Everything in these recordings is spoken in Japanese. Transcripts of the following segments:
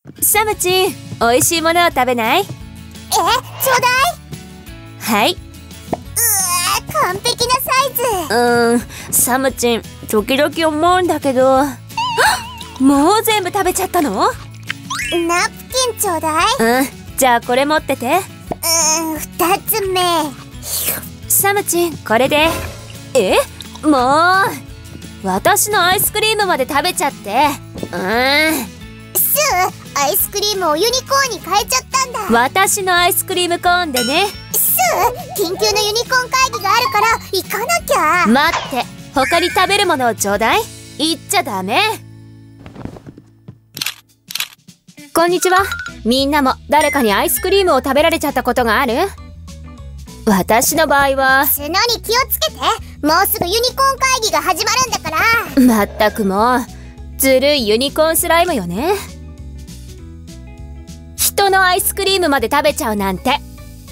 サムチン、美味しいものを食べない？ ちょうだい。 はい。 完璧なサイズ。 サムチン、時々思うんだけどもう全部食べちゃったの？ ナプキンちょうだい。 じゃあこれ持ってて。 2つ目。 サムチン、これで。もう私のアイスクリームまで食べちゃって。 スー、アイスクリームをユニコーンに変えちゃったんだ。 私のアイスクリームコーンでね。 スー、緊急のユニコーン会議があるから行かなきゃ。 待って、他に食べるものをちょうだい。言っちゃダメ。こんにちは。みんなも誰かにアイスクリームを食べられちゃったことがある？私の場合は。 角に気をつけて。もうすぐユニコーン会議が始まるんだから。 まったくもうずるいユニコーンスライムよね。人のアイスクリームまで食べちゃうなんて。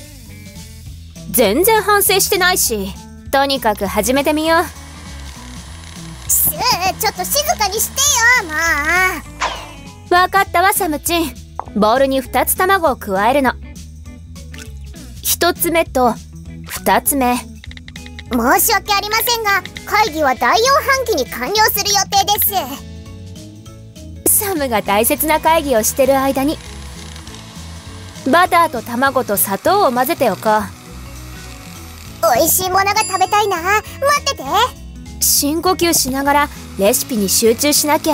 全然反省してないし、とにかく始めてみよう。 スー、ちょっと静かにしてよ、もう。 わかったわ、サムチン。ボウルに2つ卵を加えるの。1つ目と2つ目。 申し訳ありませんが、会議は第4半期に完了する予定です。 サムが大切な会議をしてる間にバターと卵と砂糖を混ぜておこう。 美味しいものが食べたいな。待ってて。 深呼吸しながらレシピに集中しなきゃ。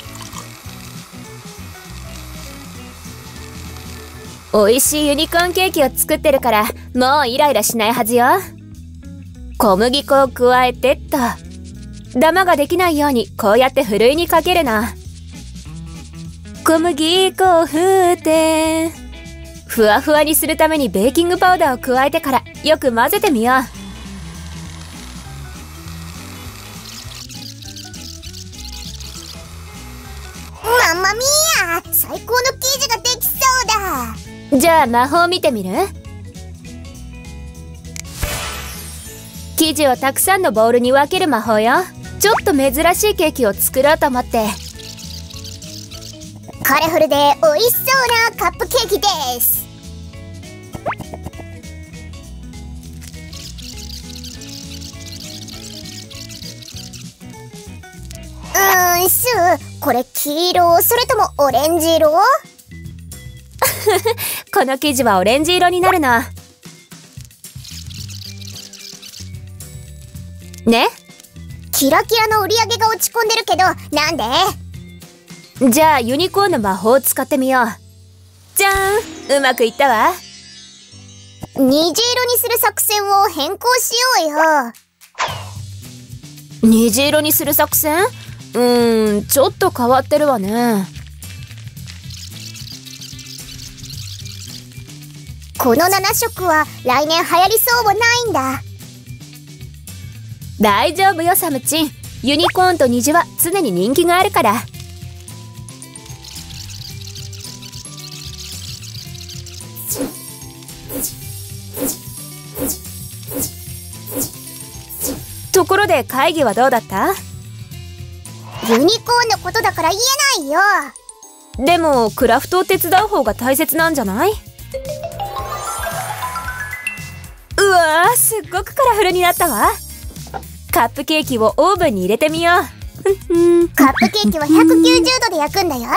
美味しいユニコーンケーキを作ってるからもうイライラしないはずよ。小麦粉を加えてっと。ダマができないようにこうやってふるいにかけるの。小麦粉を振ってふわふわにするためにベーキングパウダーを加えてからよく混ぜてみよう。 マンマミーヤ、最高の生地ができそうだ。 じゃあ魔法見てみる？生地をたくさんのボウルに分ける魔法よ。ちょっと珍しいケーキを作ろうと思って。 カラフルで美味しそうなカップケーキです。スー、これ黄色、それともオレンジ色？ この生地はオレンジ色になるの。ね？ キラキラの売り上げが落ち込んでるけど、なんで？ じゃあユニコーンの魔法を使ってみよう。じゃーん、うまくいったわ。 虹色にする作戦を変更しようよ。 虹色にする作戦？ちょっと変わってるわね。 この7色は来年流行りそうもないんだ。 大丈夫よ、サムチン。ユニコーンと虹は常に人気があるから。ところで会議はどうだった？ ユニコーンのことだから言えないよ。 でもクラフトを手伝う方が大切なんじゃない？うわー、すっごくカラフルになったわ。カップケーキをオーブンに入れてみよう。 カップケーキは190度で焼くんだよ。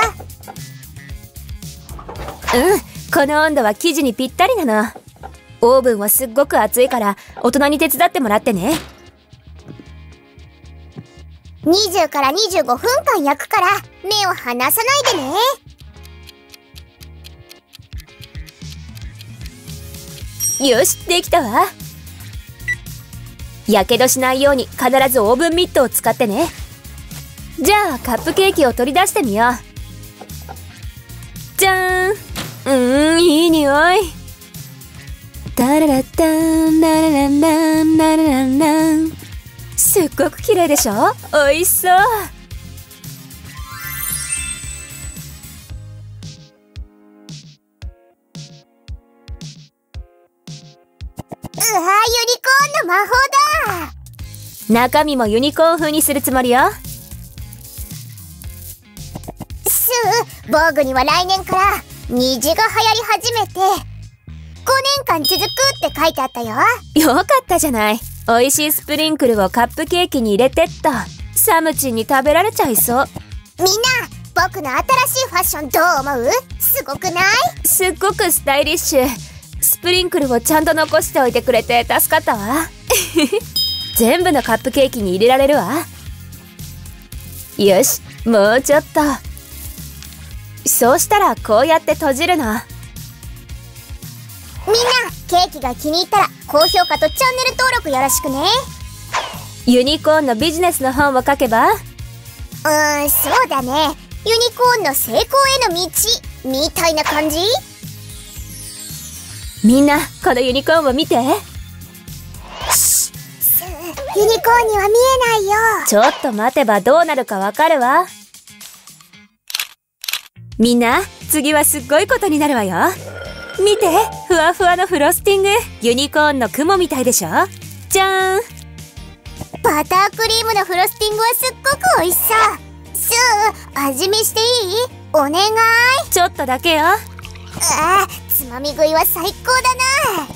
この温度は生地にぴったりなの。オーブンはすっごく熱いから大人に手伝ってもらってね。 20から25分間焼くから目を離さないでね。 よし、できたわ。やけどしないように必ずオーブンミットを使ってね。じゃあカップケーキを取り出してみよう。じゃーん。いい匂い。タララッタンララランランララランラン。すっごく綺麗でしょ？美味しそう。 ユニコーンの魔法だ。 中身もユニコーン風にするつもりよ。 スー、 防具には来年から虹が流行り始めて5年間続くって書いてあったよ。 よかったじゃない。美味しいスプリンクルをカップケーキに入れてった。サムチンに食べられちゃいそう。 みんな、僕の新しいファッションどう思う？すごくない？ すっごくスタイリッシュ。スプリンクルをちゃんと残しておいてくれて助かったわ。全部のカップケーキに入れられるわ。よし、もうちょっと。そうしたらこうやって閉じるの。 みんな、ケーキが気に入ったら高評価とチャンネル登録よろしくね。 ユニコーンのビジネスの本を書けば？ そうだね。ユニコーンの成功への道みたいな感じ？ みんな、このユニコーンを見て。 ユニコーンには見えないよ。 ちょっと待てばどうなるかわかるわ。みんな、次はすっごいことになるわよ。見て、ふわふわのフロスティング。ユニコーンの雲みたいでしょ。じゃーん。 バタークリームのフロスティングはすっごく美味しそう。スー、味見していい？お願い。 ちょっとだけよ。 つまみ食いは最高だな。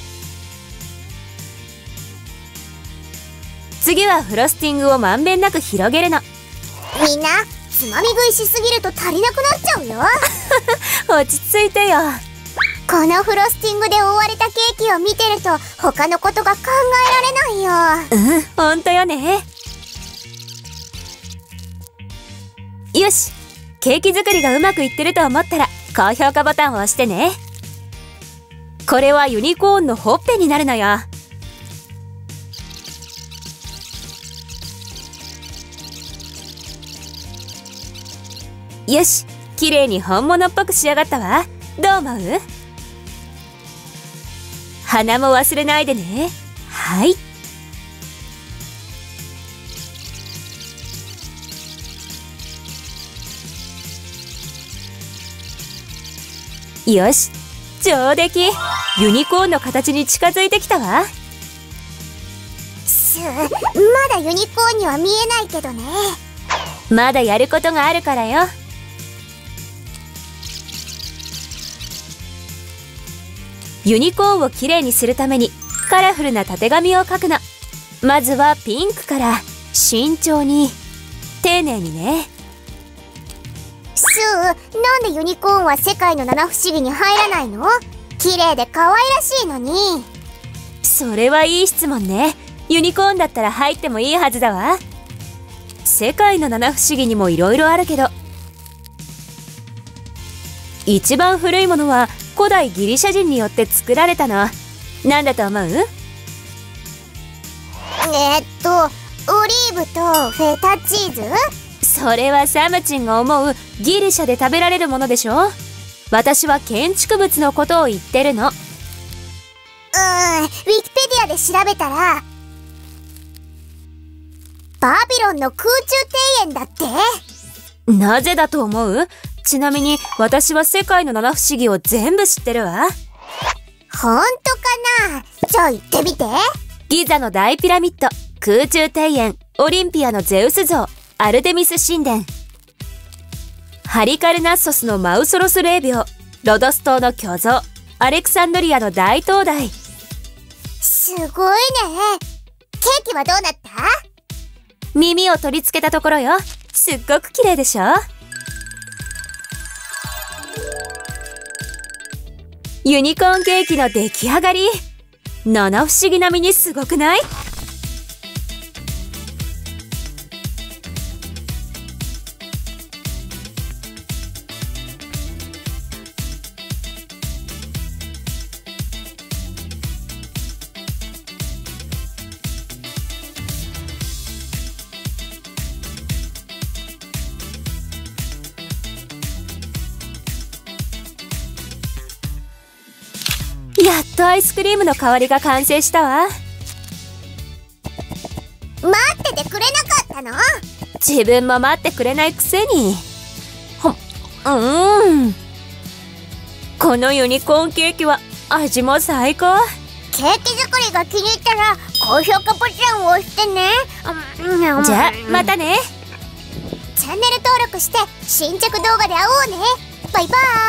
次はフロスティングをまんべんなく広げるの。 みんな、つまみ食いしすぎると足りなくなっちゃうよ。 落ち着いてよ。 このフロスティングで覆われたケーキを見てると他のことが考えられないよ。 ほんとよね。よし、ケーキ作りがうまくいってると思ったら高評価ボタンを押してね。これはユニコーンのほっぺになるのよ。よし、綺麗に本物っぽく仕上がったわ。どう思う？鼻も忘れないでね。はい。よし、上出来。ユニコーンの形に近づいてきたわ。 まだユニコーンには見えないけどね。 まだやることがあるからよ。ユニコーンをきれいにするためにカラフルなたてがみを描くの。まずはピンクから慎重に丁寧にね。 なんでユニコーンは世界の七不思議に入らないの？綺麗で可愛らしいのに。 それはいい質問ね。ユニコーンだったら入ってもいいはずだわ。世界の七不思議にもいろいろあるけど、一番古いものは古代ギリシャ人によって作られたの。なんだと思う？ オリーブとフェタチーズ？ それはサムチンが思うギリシャで食べられるものでしょ。私は建築物のことを言ってるの。 ウィキペディアで調べたらバビロンの空中庭園だって。 なぜだと思う？ちなみに私は世界の七不思議を全部知ってるわ。 ほんとかな？じゃあ行ってみて。 ギザの大ピラミッド、空中庭園、オリンピアのゼウス像、アルテミス神殿、ハリカルナッソスのマウソロス霊廟、ロドス島の巨像、アレクサンドリアの大灯台。 すごいね。ケーキはどうなった？ 耳を取り付けたところよ。すっごく綺麗でしょ。ユニコーンケーキの出来上がり。七不思議並みにすごくない？やっとアイスクリームの香りが完成したわ。 待っててくれなかったの？ 自分も待ってくれないくせに。このユニコーンケーキは味も最高。 ケーキ作りが気に入ったら高評価ボタンを押してね。 じゃあまたね。 じチャンネル登録して新着動画で会おうね。バイバーイ。